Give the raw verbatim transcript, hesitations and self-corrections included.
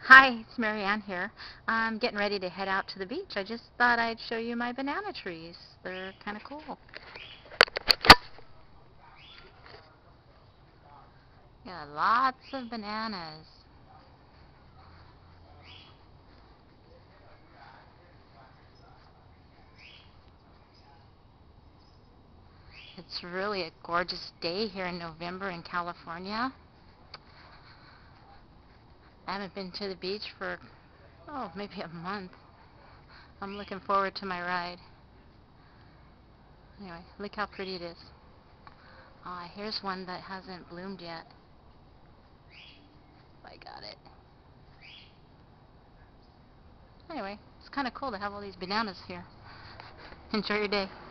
Hi, it's Marianne here. I'm getting ready to head out to the beach. I just thought I'd show you my banana trees. They're kind of cool. Yeah, lots of bananas. It's really a gorgeous day here in November in California. I haven't been to the beach for, oh, maybe a month. I'm looking forward to my ride. Anyway, look how pretty it is. Ah, here's one that hasn't bloomed yet. I got it. Anyway, it's kind of cool to have all these bananas here. Enjoy your day.